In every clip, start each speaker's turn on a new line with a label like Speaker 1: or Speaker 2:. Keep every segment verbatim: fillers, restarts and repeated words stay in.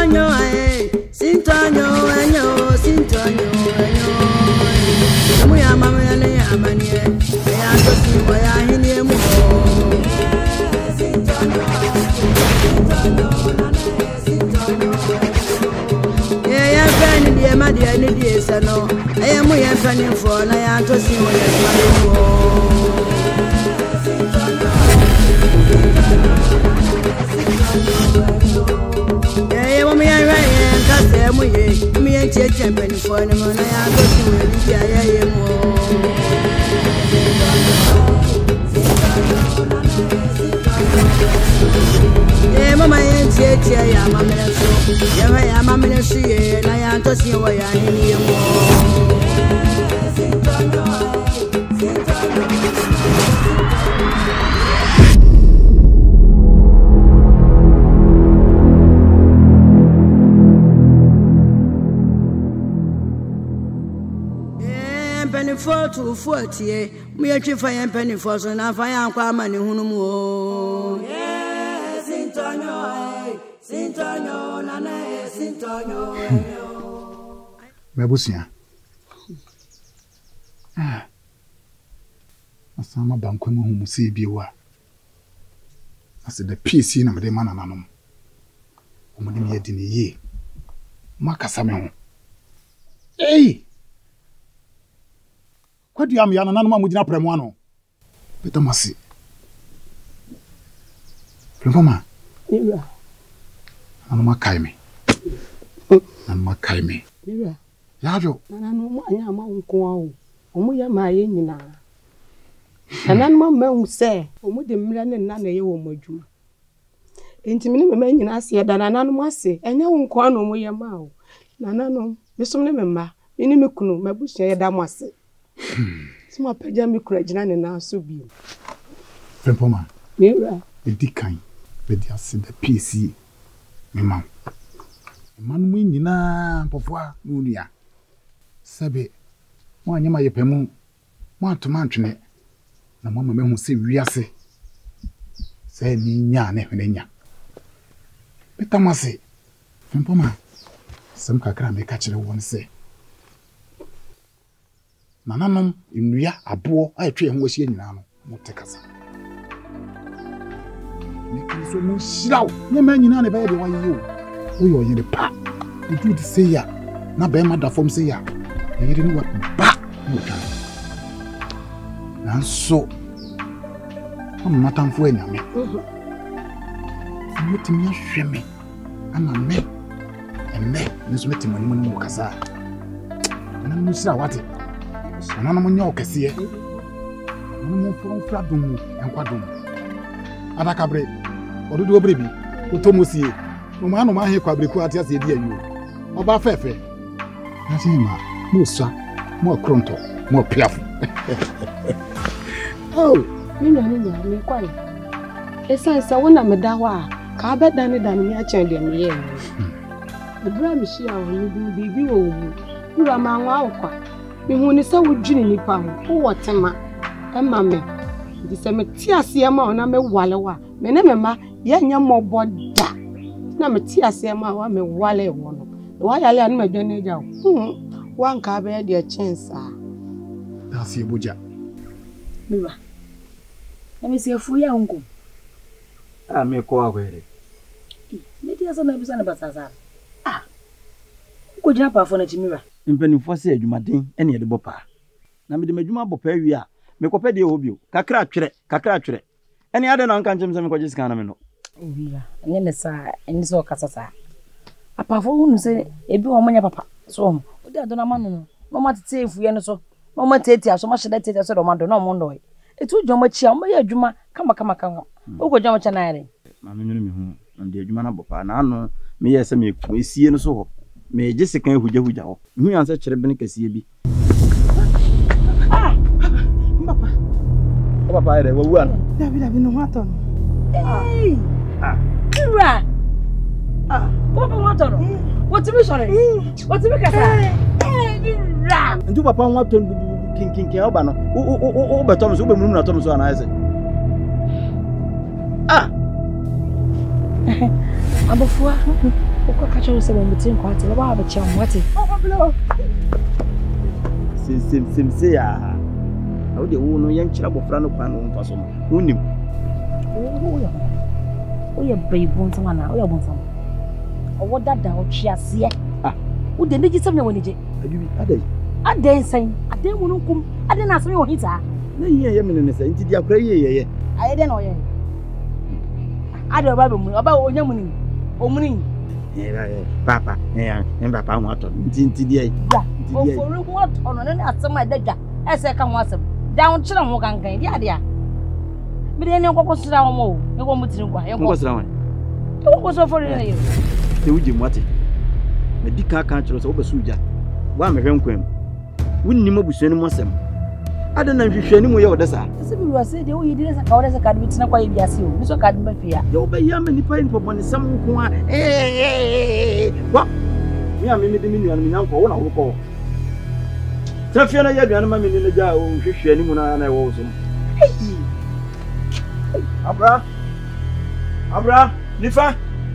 Speaker 1: Sintonyo eh Sintonyo enyo Sintonyo enyo Mu ya mama ya le amani ya to si wa ya hini mu Sintonyo Sintonyo Sintonyo Yeah ya fani die ma die ni die sano eh mu ya fani fo na ya to si wa ya mani mu Yeah, mommy, I ran, cause I'm with me and champion for the money. I go to the Yeah, Mamma, and Tia, Mamma, yeah, Mamma, and I am to see why I need penny four to forty, me a chief I am penny for so now I am quite many who yes, Sintonyo, Sintonyo, Nana, Sintonyo.
Speaker 2: Mebusia. Ah, Asama Banquemo whom see be wa. I said the P C number the man and anum. Woman yet in a year. Macasame. Hey! What do you am yana nana mujina premwano? Beto masi. Premoma.
Speaker 3: Ira.
Speaker 2: Anuma kaime. Anuma kaime.
Speaker 3: Ira.
Speaker 2: Yajo.
Speaker 3: Nana no anya ma nko awo. Omo ya ma ye nyina. Nana no ma hu se, omo de mra ne nana ye wo madwuma. Enti me ne me ma nyina ase da nana no ase. Enya wo nko ano omo ya ma wo. Nana no, mesom ne me ma. Me ni me kunu, mabusia ye da mo ase. Sima peja mi kura jina ne na so bi.
Speaker 2: Frempoma.
Speaker 3: Mira.
Speaker 2: E di kan. Be dia se the P C. Me ma. Man mu nyina popua no nua. Sabe. Mo anyama ye pemu. Mo atoma ntwene. Na mo mama hu se wiase. Se ni nya ne hwene nya. Betamase. Frempoma. Sam kakra me ka kire won se. Nananom nnua abo a etwe ho ahie nyina no motekasa me kan so mo shiraw ne ma nyina ne ba ye de waye yo wo yo ye de pa odu di se ya na ba ma da fom se ya ye de ni wa ba mo twa nanso am matamfo anyame mo timi ahwe me ana me enne ne so metimo ni mo mo kasa na mo shira wate Nana mo nya okese no mo fron fra dum enkwa dum adakabre ododo obre bi otomosie no ma no ma he kwa breku ati ase di ayu oba fefe na ti ma mo sa mo kronto mo piafu oh
Speaker 3: mi na ni nya mi kwai esa esa wona me da wa ka be dan ni dan mi a chen de mi ye e bra mi shi a wo ni bibi wo wo ura ma nwa akwa me hu ni sa wudwini nipa ho wo tema e ma me di se me ti ase ma ona me wale wa me ne me ma ye nya mobo da na me ti ase ma wa me wale wo no wa yale anu madwa na ja hu wa nka be de chance a
Speaker 2: da se boja
Speaker 4: miwa na me se fu ya nko
Speaker 5: ah me ko agwere
Speaker 4: me ti asa na bisa na basasa ah ko jina pa fo na chimiwa
Speaker 5: mpanimfo se adwumaden ene yede bopa na me de madwuma bopa wi a me kopɛ de obio kakra atwere kakra atwere ene ade na nka nkyem se me kwaje sika na me no
Speaker 4: obiya ene ne sa ene so kasasa apafo hunu se ebi wo manya papa so o de adona ma no no ma tete efuye no so no ma tete aso ma hyeda tete so do ma do no mo ndo etu dwoma chi a mo ya adwuma kama kama kama o ko dwoma cha na yare
Speaker 5: ma no nyunu me hu na de adwuma na bopa na ano me ye se me ku esie no so ho me je sekan huja huja ho hu yansa kyere bene kasie bi
Speaker 3: ah papa
Speaker 5: papa ere wo wu
Speaker 3: David David no wato
Speaker 4: eh ah ira ah papa wato no what me sorry what me kasa eh ira
Speaker 5: ndu papa wato kin kin kin oba no o o o beto so be munum na to so ana ese ah
Speaker 4: abofua Uko kacho use mo mutin kwa ate baba abacha mo ate.
Speaker 5: Sim sim sim se ya. Awo de wo no yen kira bofra no kwa no mfa so mo. Wonim.
Speaker 4: Wo yo. Wo ye baybon sama na, wo ye bon sama. Owo dada o twiase.
Speaker 5: Ah,
Speaker 4: wo de neji sam na woni je.
Speaker 5: Adubi adai.
Speaker 4: Adai san, adai mu nkum, adai na asem yo hita.
Speaker 5: Na yiye ye mene ne sai nti dia kra yiye ye.
Speaker 4: Aye de na oye. Adai baba mu, baba onya mu ni. Omuni.
Speaker 5: Eh papa, eh en papa mo ato. Nti nti dia.
Speaker 4: Ya. Ofori ho ato no ne asem adagwa. Ese ka ho asem. Dan kire ho gangan dia dia. Me de ne kokko sira ho mo. Ne ko mutiri kwa. Ye
Speaker 5: ko sira ho.
Speaker 4: Ko ko so fori na ye.
Speaker 5: Te wuji mo ate. Na di ka ka kire so wo besu uja. Wa me hwe nkwam. Wunni mabusuani mo asem. Ada na nhwehwani mo ye wodasa.
Speaker 4: Ese bi wase de wo yidi na ka wodasa ka de bitina kwa ye biase o. Ni so ka de ba fia.
Speaker 5: Yo be ya me nipa nipa bone sam nko a. Eh. Wa. Mi a me me de mi nuanu mi nyanko wo na wo ko. Trafia na ya duanu ma me ni na ja o hwehwani mu na na wo so. Hey. Abra. Abra, Nifa.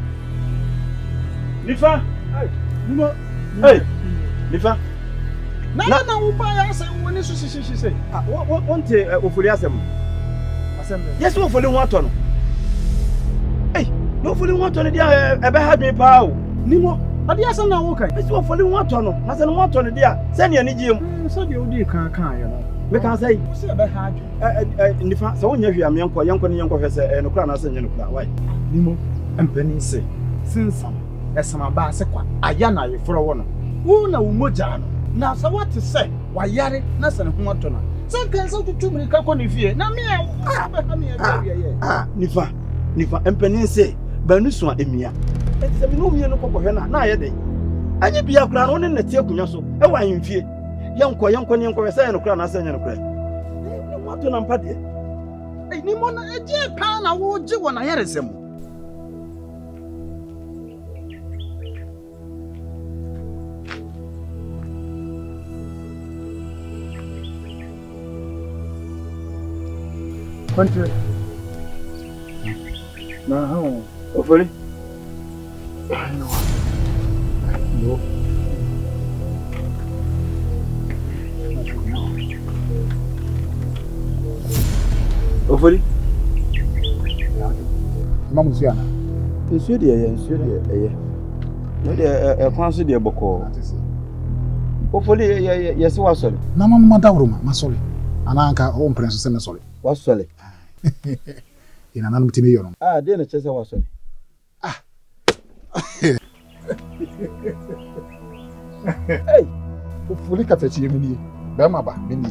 Speaker 5: Nifa. Hey. Nimo. Hey. Nifa.
Speaker 2: Na na wo pa ya say woni so shi shi say.
Speaker 5: Ah, wo wo nte ofori asem. Asem. Yes, wo ofori ho ato no. Hey, no ofori ho ato no dia e be ha dwen pa o.
Speaker 2: Nimo, ade asem na wo kai.
Speaker 5: Yes, wo ofori ho ato no. Na se no ato no dia, se ne ani giem.
Speaker 2: So de odi kan kan ya no.
Speaker 5: Me kan say,
Speaker 2: se be ha dwen.
Speaker 5: Eh eh Nifa, se wo nya hwia me enko, yenko ne yenko hwe se eh no kura na se nya no kura. Why?
Speaker 2: Nimo, empani se. Sinsa. Esama ba se kwa. Aya na ye foro wo no. Wo na wo moja no. Na sa what say wa yare na se ne ho ato na se kan se tutu mi ka ko ne fie na me ah ba ha me ya ye
Speaker 5: ah Nifa Nifa empani se ba nu so emia e se mi no mi no kokko hwe na na ye de anye bia kura no ne na tie akunya so e wa hemfie yenko yenko ne yenko se ne kura na se nya ne kura ne mo ato na mpa de
Speaker 2: e ni mo na eje pa na wo je wo na yare sem Country. Na ha.
Speaker 5: Ofori.
Speaker 2: No. No.
Speaker 5: Ofori.
Speaker 2: Mamu siana.
Speaker 5: Nsuo de ye, nsuo de ye. No de e kwan so de boko. Ofori ye ye se wasori.
Speaker 2: Na mamu madawruma masori. Ananka o mprenso se mesori.
Speaker 5: Wasori.
Speaker 2: Ina nanu mtime yono.
Speaker 5: Ah, de na chese wasori.
Speaker 2: Ah.
Speaker 5: Hey,
Speaker 2: Ofori ka fechi yemini. Be ma ba, mini.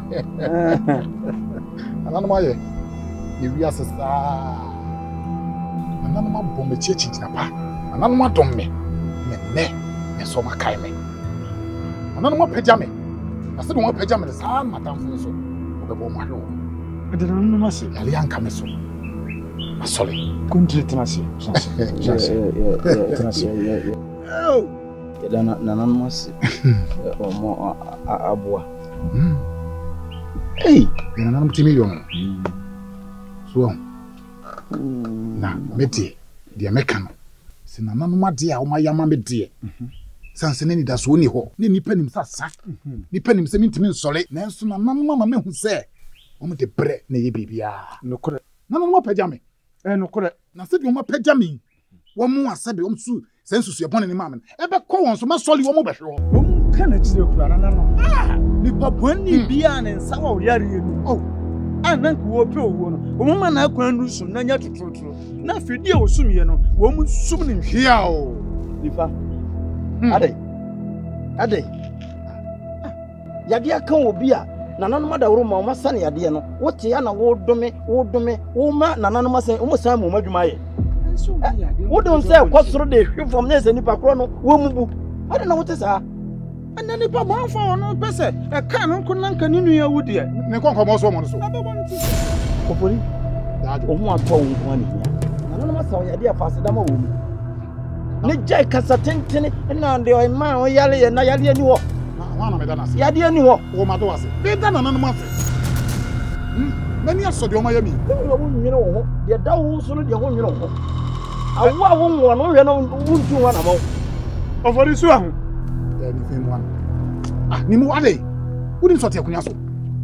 Speaker 2: Ananu ma ye. Ni wi asesa. Ananu ma bombe chechi na pa. Ananu ma domme. Me ne, me so makai me. Ananu ma peja me. Ase do ma peja me sa matamfo so. Obebo ma hwe.
Speaker 6: Ede na no mase.
Speaker 2: Yale anka me so. Asole.
Speaker 6: Country tenase.
Speaker 5: Tenase. Tenase. Oh. Ede na na no mase. Omo aboa.
Speaker 2: Mm.
Speaker 5: Hey,
Speaker 2: Ina nanu mtime yono. So. Na meti dia meka no. Se na nanu ma de a o ma yama me de. Sanse ne ni da so ni ho. Ne nipa nim sasa. Nipa nim se mintimi nsole. Na enso na nanu ma me hu se. O me de bre na ye bibia.
Speaker 6: Nokore.
Speaker 2: Nanu ma pagya me.
Speaker 6: Eh nokore.
Speaker 2: Na se de o ma pagya me. Wo mu asabe o msu sensusu e bone ne ma me. E be ko won so ma sole wo mu behwe ho.
Speaker 6: Wo mu kana chire kura na na no. Ah, nipa bonni bia ne nsa wa yare yenu. Oh. Anan ko wo pe owo no. Wo mu ma na akwan nu sum na nya tututu. Na fidi e wo sum ye no. Wo mu sum ne
Speaker 2: Hia o.
Speaker 5: Nifa. Adai. Adai. Yade aka obi a nananu ma da woro ma o ma sane yade no. Wote ya na wo dome, wo dome, wo ma nananu ma san, o mo san mo madwuma ye. Wo don say kwosoro de hwefom na ese nipa kro no wo mubu. Ade na wote sa.
Speaker 6: ana nipa mo afa ono pese e ka no nko nanka ni nua wudi e
Speaker 2: ne konko mo so mo no so
Speaker 5: Kopori dajo o hu ato wo nko ani ya nanu ma sa o yade afase dama wo mu ne jai kasa tentene na de o ma o yale ye na yale ani wo
Speaker 2: na na me da na se
Speaker 5: yade ani wo
Speaker 2: wo ma do wase be da na nanu ma se hm mani aso de o ma ya mi
Speaker 5: wo wo nwene wo ho de da wo so no de ho nwene wo ho awo awo nwo no hwe no wuntu wa na mo
Speaker 6: ofori su ahu
Speaker 2: eh ni fe mo ah ni mo wale wudi so te akunya so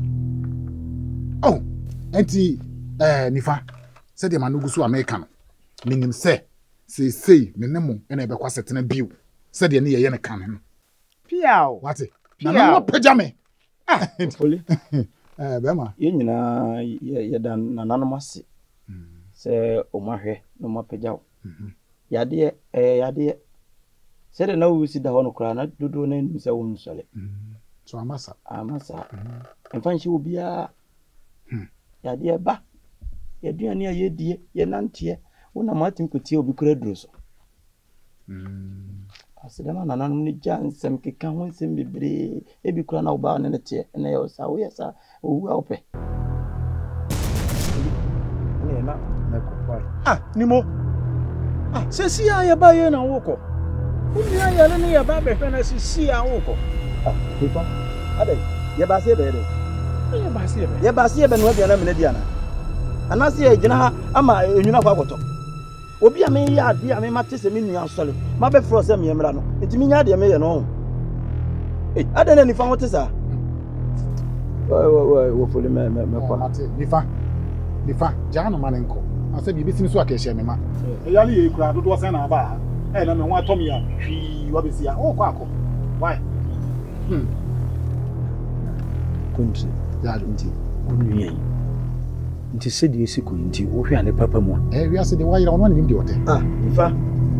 Speaker 2: oh enti eh nifa se de manugu so America no minim se se sei me ne mo ena be kwa setena biu se de ne ye ne kan no
Speaker 6: piao
Speaker 2: wate na no pejame ah
Speaker 5: oli
Speaker 2: eh be ma
Speaker 5: ye nyina ye dan nananom ase se o mahwe no mapejaw yade eh yade se de na wusi da hono kra na dodo na nim se won sole
Speaker 2: so amasa
Speaker 5: amasa emfanshi obia yade ba yaduane a yedie ye nante wona matim kotie obi kra duro so mm asidama nananom ni jansem keka ho nsem bebre ebi kra na oba ne nete na ye sa wo ye sa owu a ope
Speaker 6: ne na na ko ah nimo ah se si ya ya ba ye na woko uni ya ya ne ya ba be fe na si si ya woko
Speaker 5: ah pepa ade ye ba se be de
Speaker 6: ye ba se be
Speaker 5: ye ba se be no bia na me dia na anase ye gina ha ama enwuna kwa akoto obi a me ya ade a me mate se me nua sole ma be fro se me yemra no enti me nya ade me ye no eh ade na ni fa wote sa wo wo wo foli me me kwa
Speaker 2: mate nifa nifa jano manenko ase bi bitimi so akehye me ma e yali ye kura dodo sen na ba e na me ho atom ya hwi wa besia o kwa akọ why hmm
Speaker 6: kunti
Speaker 2: ya
Speaker 6: nti onwie nti se di esi kunti wo hwe ane papa mu
Speaker 2: eh wi ase de wa yira ono nim de wote
Speaker 5: ah ifa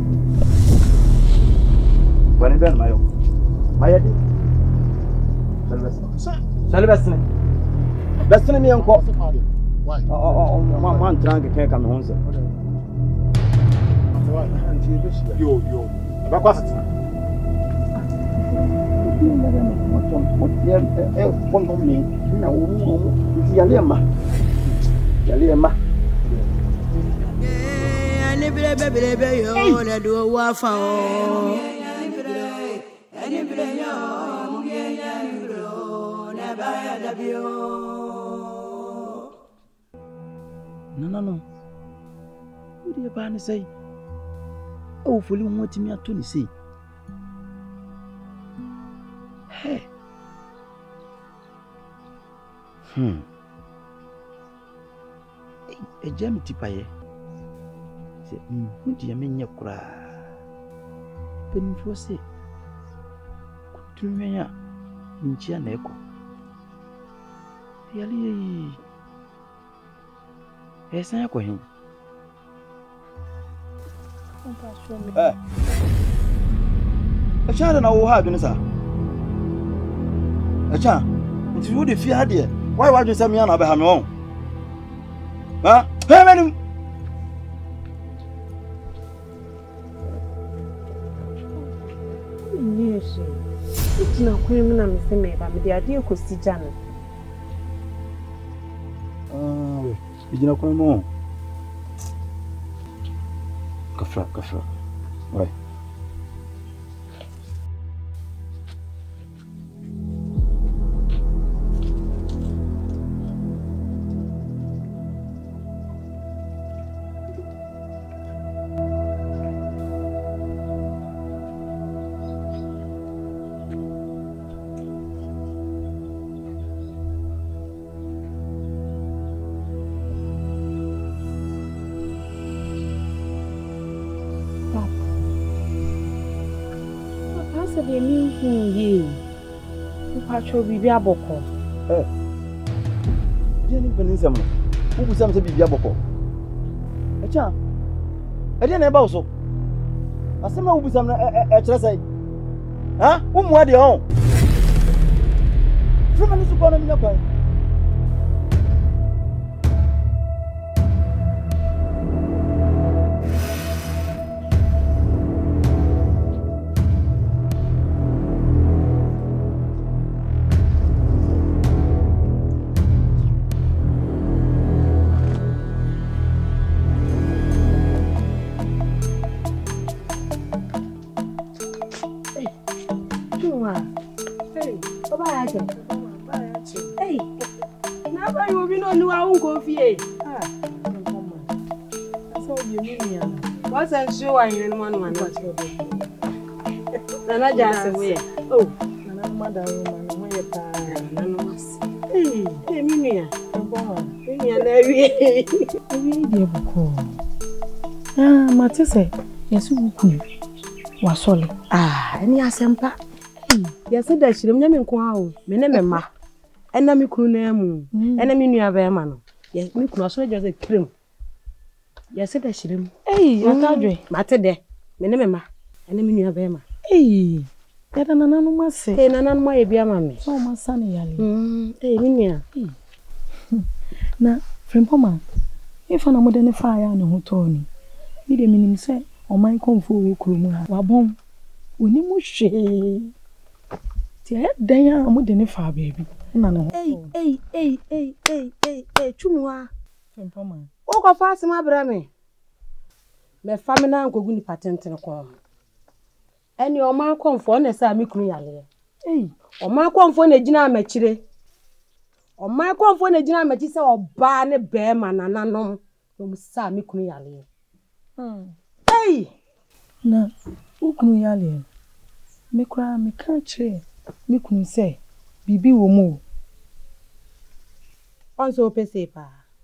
Speaker 5: wani ben mayo mayade salvesne salvesne besne mi enko
Speaker 2: why
Speaker 5: oh oh oh man trang ke ka me honse
Speaker 2: yo yo ba kwa sati
Speaker 5: eh kondo mi na wo mo yale ma yale ma
Speaker 1: eh ani bire be bire be yo na do wa fa o ani bire ani bire yo mu ye ani bire na ba ya da bio
Speaker 5: nanano uri ba ni sai o fuli won timi ato ni sei he hmm e jam tipaye se hu dia menye kura penfo se kutumenya nchia na eko yali esa ya kwa hin eh acha na wo ha adwene sa acha nti wo de fi ha de why wa adwene sa me na ba ha me won ha he me
Speaker 3: ni yesu itina kwem na me se me ba me de ade ekosi jano
Speaker 5: ah we ijina kwa mo kafra kafra ouais
Speaker 3: Pacho bibi aboko
Speaker 5: eh dia ni benisam wo busam se bibi aboko acha e na e ba so asema wo busam na e kire sai ha wo mu ade on from ani su kono mi na kwa
Speaker 3: you will be no new. I won't go for you. Ah, so you mean, What's that show I in one one? Nana just away. Oh, Nana mother woman, where you are, Nana. Hey, hey, Mimia. Mimia, there we are. Ah, Matisse, yes, who could was solid. Ah, any asempa. Yes, that she didn't mean quo, Menema, and Nami Kunemu, and a minia verman. Yes, me could also just a cream. Yes, that she didn't. Hey, Matadre, Matade, Menema, and a minia verma. Hey, that an anonymous say, and an my dear mammy. So my sonny, Hm, hey, Minia. Now, friend Poma, if I'm not any fire on who told me, me the meaning say, or my comfort crew, wabon, we need more shade. Then I'm with any fire, baby. Hey, hey, hey, hey, hey, hey, hey, Chumwa. Friend Poma. Oh, go fast, my brother. My family now go to patent in a corner. And your man come for an essa me creole. Hey, or my come for a gina machire. Or my come for a gina machisa or barney bear man and anon, no sa me creole. Hey, no, who creole? Me cry, me can't cheer. Me couldn't say, Bibi will move. Also, Pesipa.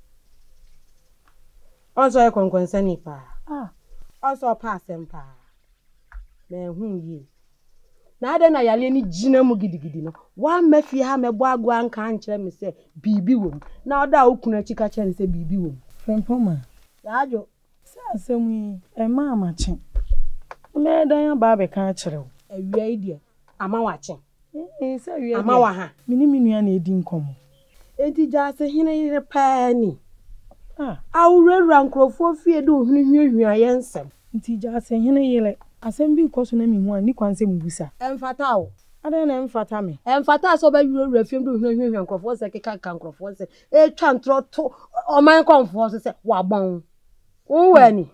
Speaker 3: Also, I can concern pa. Ah, also pass them pa. Men whom ye. Now then, I any gina mugidino. One mefi ha me boagwan can't let me say, Bibi wom. Now that ukuna chica chen say Bibi wom. Friend Poma. Yajo, say me, a mamma chin. Me dian baby can't chill. A idea. I'm watching. Eh, say I'm a ha. Mini minu na edi nkomo. Enti jase hine yire pani. Ah, awurewura nkrofo fie do hunu hwehwe ayensem. Enti jase hine yire asem bi koso na mi hu ani kwanse mubusa. Emfata o. Ada na emfata me. Emfata so ba wurewura fie do hunu hwehwe nkrofo se keka kan nkrofo se e twa ntro to o man konfo se wabon. Wo wani.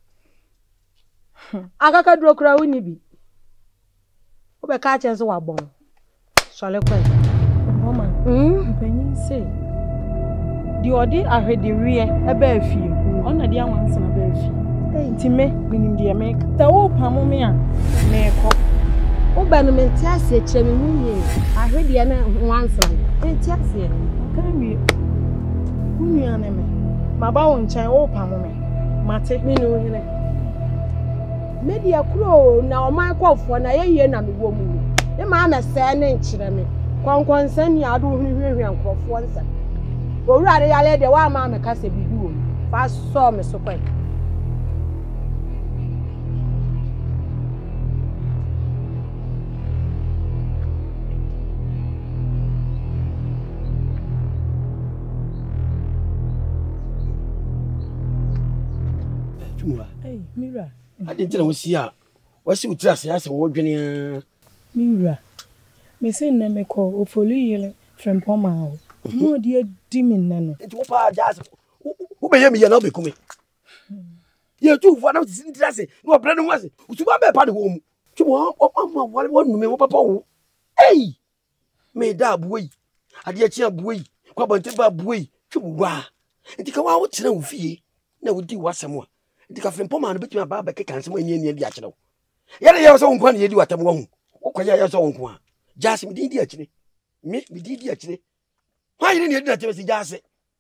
Speaker 3: Akaka dro kra woni bi. Wo be ka chen so wabon. Shall I call Mama? Hmm? Penny say, the order I heard the rear a bear few. On the young ones and a bear few. Hey, Timmy, winning the America. The old Pamomia, Mayco. Oh, Bannerman Tassie, Chemmy, I heard the other one son. Hey, Tassie, can we? Who you are, my bow and child, old Pamome. Mate, me know him. Maybe a crow now, my call for an air and a woman. The man is saying, Chirame, Quon send you out of here and crop once. But rather, I let the one mamma cast a big room. Fast saw me so quick. Hey, Mira.
Speaker 5: I didn't know see her. What's you trust? Yes, ordinary.
Speaker 3: Mira, me say na me call o foli yele from Poma. No dear demon nano.
Speaker 5: It will pa just who be me no be come. You too for now sin dress. No brand was. To ba be pa de home. Chumo o ma wale wonu me papa wo. Hey! Me da boy. Ade a chia boy. Kwa bante ba boy. Chumo wa. Enti ka wa wo kire wo fie. Na wo di wasem a. Enti ka from Poma no betima ba ba ke kan sem anya ania di a kire wo. Yere ye so nkwa na ye di watam wo hu. Okwaya ya so nkwa. Jase me di di a kire. Me me di di a kire. Why you didn't hear that? Jase.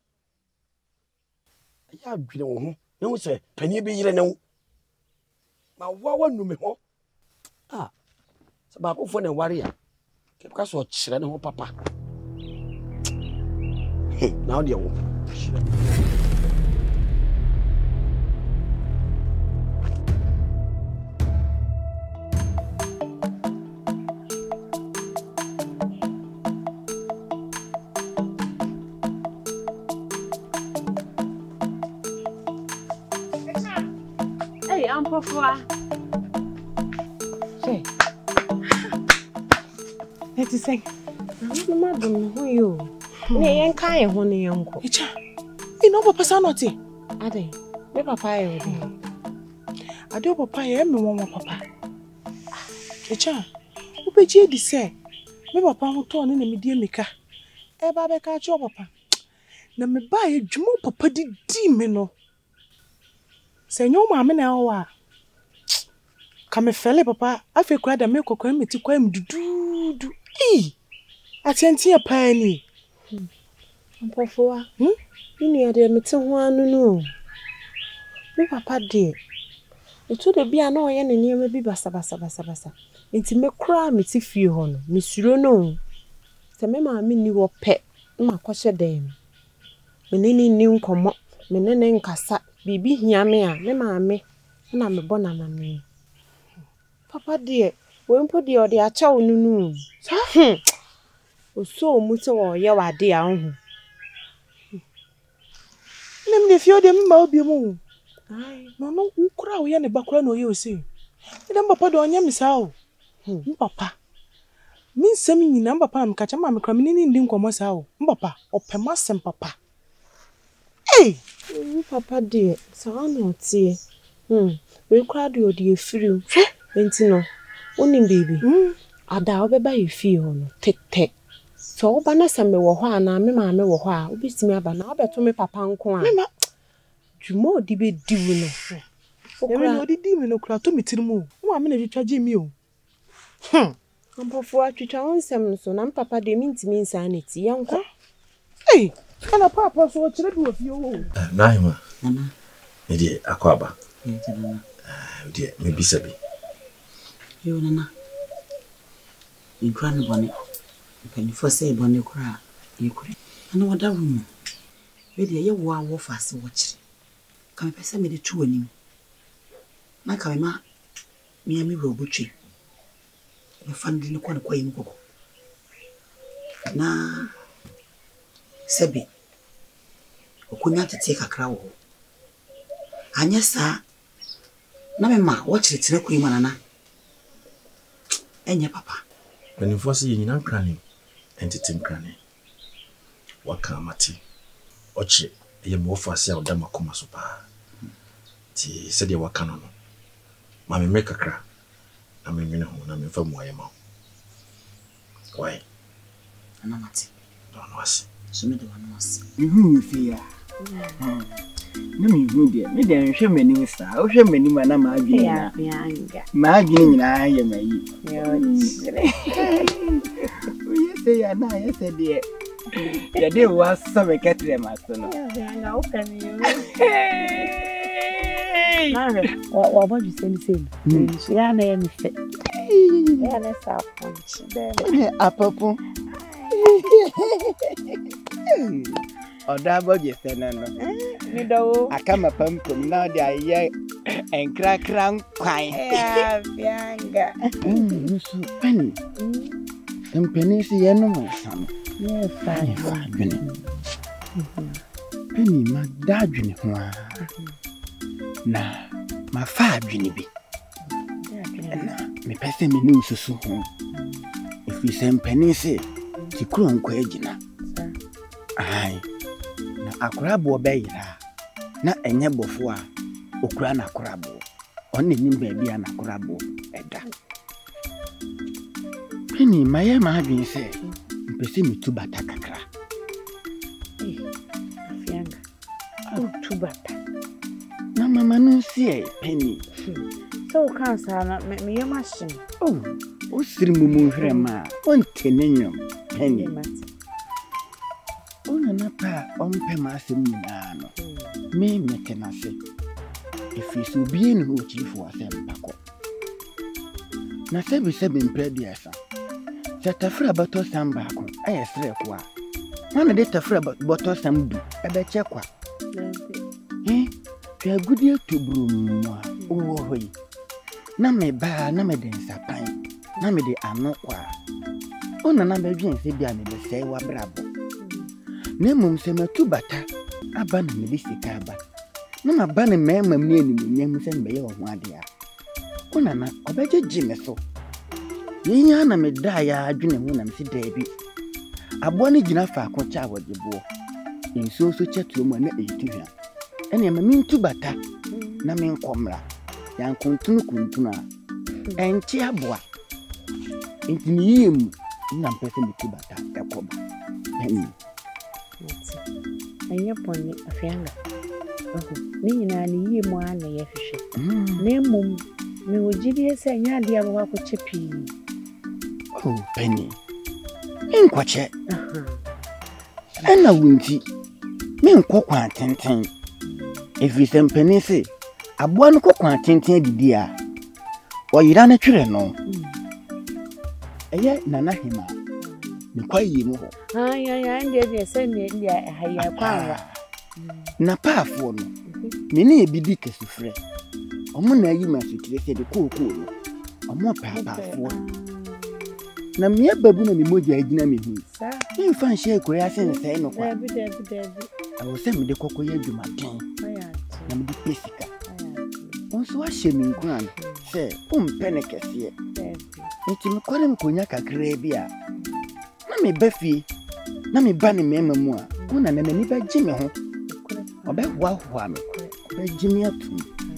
Speaker 5: Ya dwene wo ho. Na wo se pani be yire na wo. Ma wa wa nu me ho. Ah. Se ba ko fo na ware ya. Ke ka so kire ne ho papa. Now dia wo.
Speaker 3: Papa. Say. Let's say. I'm not doing who you. Ne yan kai ho ne yanko. Icha. You know papa sa not e. Ade. Me papa e o. Ade papa e me won papa. Icha. Wo be je di say. Me papa ho to ne na me die meka. E ba be ka cho papa. Na me ba e dwumo papa di di me no.
Speaker 7: Say no mamma now. Come a fella, papa. I feel quite a milk or cream to quam do do. E. Attend to a penny.
Speaker 3: Uncle for hm? You near the meeting one no. Me papa dear. It would be an oil and near me be bassa bassa bassa bassa. Into me cry me to few on, Miss Rono. Say, Mamma, I mean you were pet, my question dame. Me nini new come up, me nene cassa, bibi here me, me mammy, and I'm a bonana me. Papa dear, won't put the other chow no. Hm. O so much or your dear. Name
Speaker 7: the few them about the moon. Aye, no, no, who crowd in the background or you see. Then papa don't yam is how. Papa. Mean semi number pam catch a mamma coming in dim commas how. Papa, or pemas and papa. Hey,
Speaker 3: papa dear, so I'm not see. Hm, we'll crowd your dear through. Ventino, only baby. Hm, I doubt by you feel, tick tick. So, Banassa me were one, and me mamma were one, be me about now, but to me papa and corn. You more debate do no.
Speaker 7: There no the demon no crowd to me till more. One minute charge me.
Speaker 3: Hm. I'm before to try some son and papa de mean to me insanity, young.
Speaker 7: Hey, and a papa so what you do of you.
Speaker 5: Naima, dear Aquaba. Dear, maybe Sabi.
Speaker 8: You Nana. You grand bonnet. Can you first say bonnet cry? You could. I know what that woman. Ready, you war fast watch. Come pesa me the two anim. Na ka ma me ami robotwe. Me fandi no kwa kwa yimkoko. Na sebi. Okunya tete kakra wo. Anya sa na me ma wo kiretire kwa yimana na. Enya papa.
Speaker 5: When you force you nyina krani entity krani. Waka mati. Ochi ye mo fase a oda makoma so pa. Ti se de waka no no. Ma me make kakra. Na me nwene ho na me fa mu ayema. Why?
Speaker 8: Ana mati.
Speaker 5: Don't know us.
Speaker 8: So me de wan was.
Speaker 6: Mhm fia. Mhm. Na me hu de. Me de nhwe mani wisa. O hwe mani ma na ma adwene na.
Speaker 3: Ya ya.
Speaker 6: Ma adwene nyina ye mayi.
Speaker 3: Yo.
Speaker 6: Oye se ya na ye se de. Ya de wa so me ketre ma so no.
Speaker 3: Ya nga o kan yo.
Speaker 4: Wa wa ba ju se ni se. Ya na ye mi fe. Ya na sa punch.
Speaker 6: Be apapo. Oda boje se na no.
Speaker 3: Mi do.
Speaker 6: Akama pampum na de aye enkra kran kwan.
Speaker 3: Ya bianga.
Speaker 6: Mm, so pani. Tempeni si ye no mo sam.
Speaker 4: Yeah, fine.
Speaker 6: Fine. Penny ma dadwene ho a. Na ma fa adwene bi. Na me pese me ni ususu ho. If we say penny si ti kuro nko agina. Ai. Na akorabo be yira. Na enye bofo a okura na akorabo. Onne nim ba bia na akorabo eda. Penny ma ye ma adwene se mpese mi tubata kakra.
Speaker 3: Eh, afianga. O tubata.
Speaker 6: Na mama no see Penny.
Speaker 3: So cancer na me me machine.
Speaker 6: Oh, o siri mumu hwema. On tenenyo Penny. Ona na pa ompe ma asem nyina no. Me meke na se. Efisi obi ni ho chifo asem pako. Na sebi sebi mpredi asa. Tafra bato samba ko ayesre kwa mana de tafra bato samdu ebe chekwa eh twa gudi tubrum wo hoyi na me ba na me de nsapan na me de ano kwa ona na be dwen se bia me be sei wa brabo na mum se matu bata aba na me de sika aba na ma ba ne mema me ni nyam se me ye wo ho ade a ona na obeje jime so Yinya na me da ya adwene ho na msi daabi. Abo ne gina fa akocha awogebo. Enso so chetu mu na eyitihwa. Ene ma mintu bata na me nkomra. Ya nkontunu kuntunu a. Enchi aboa. Entini yim na mpese mitu bata ekoba. Eni.
Speaker 3: Enye poni afianga.
Speaker 9: ne nyinaa ne yie mu a na yɛhwehwɛ na mmom mewɔ gyidie sɛ ɛnyɛ adeɛ a bɛwɔ akɔkyɛ pii.
Speaker 5: Oh, Penny. Menkɔkyɛ. Ɛna wo nti menkɔ kwan tenten. Ɛfiri sɛ mpanin se aboa no kɔ kwan tenten adidi a ɔyera no twerɛ no. Ɛyɛ Nana Hema ne kwa yie mu hɔ.
Speaker 9: Ai ai ai ndeɛ deɛ sɛ ne ndeɛ ɛha kwanwa.
Speaker 5: Na paafoɔ no me ne ebi di kasufrɛ. Ɔmo na ayi ma sutire sɛ de kookoo no. Ɔmo paapafoɔ. Na mia babu na mi moja agina me hu. Sa. Mi fa nhye koya sensɛ no kwa.
Speaker 9: Dabi dabi dabi.
Speaker 5: Awo sɛ me de kokoya dwumaden. Na me de pesika. Onso ahye mi nkran sɛ umpɛ ne kɛseɛ. Nti me kɔre me konya kakra bi a. Na me ba fie. Na me ba ne mema mu a. Ko na na ni ba gye me ho. Ɔbɛ hwa hwa me. Ɔbɛ gye me atum.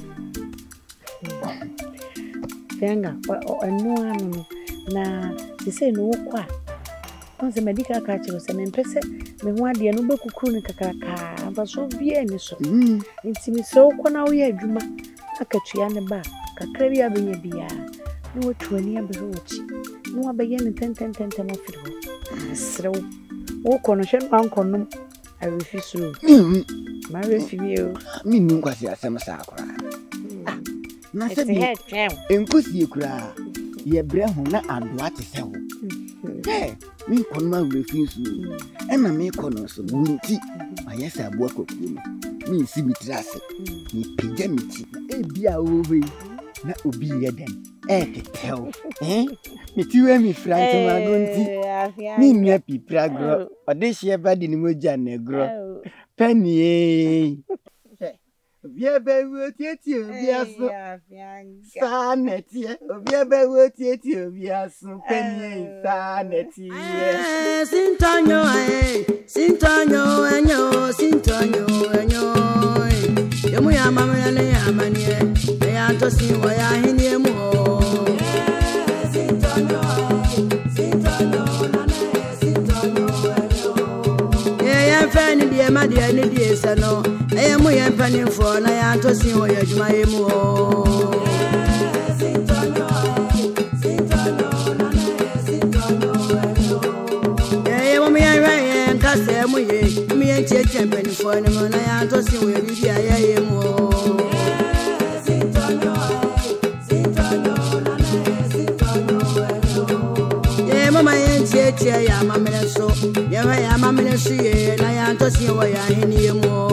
Speaker 9: Fenga, ɔno ano na se say no kwa on se medical catch se me mpese me ho ade no bekukuru ne kakraka aba so bia ni so nti me se okɔ na wo yɛ adwuma akatua ne ba kakra bia benya bia no wotuani abeho wochi no abɛyɛ ne tenten tenten ofiri ho serew wo kɔ no hwɛ no ankɔnom arefi so ma refi mi o
Speaker 5: mi nnu kwase asɛm sa akora na sɛ bi enkosie kura ye bre ho na adoa te sɛ wo eh mi kono ma refi so e na mi kono so wunti ayɛ sɛ aboa kokuo no mi si mi trase mi pija mi ti e bia wo we na obi yɛ den e tetew eh mi ti we mi franto ma gonti mi nua pipra gro ɔde hye ba de ni moja na gro Penny Obia be wo tieti obia so sa netie obia be wo tieti obia so Penny sa netie
Speaker 1: eh sintonyo eh sintonyo enyo sintonyo enyo yemu ya mamela ne ya manie ya to si wo ya hinie mu eh sintonyo sintonyo na ne sintonyo enyo eh ya fa ni die ma die ni die se no eh mu ya pa ni fo na ya to si wo ya dwuma ye mu o sintonyo sintonyo na ne sintonyo enyo eh mo mi ya ra ye nka se mu ye mi ye che che pa ni fo ni mo na ya to si wo ya bi ya ye mu o sintonyo sintonyo na ne sintonyo enyo eh mama ye che che ya mamele so ye ya mamele so ye na ya to si wo ya hini ye mu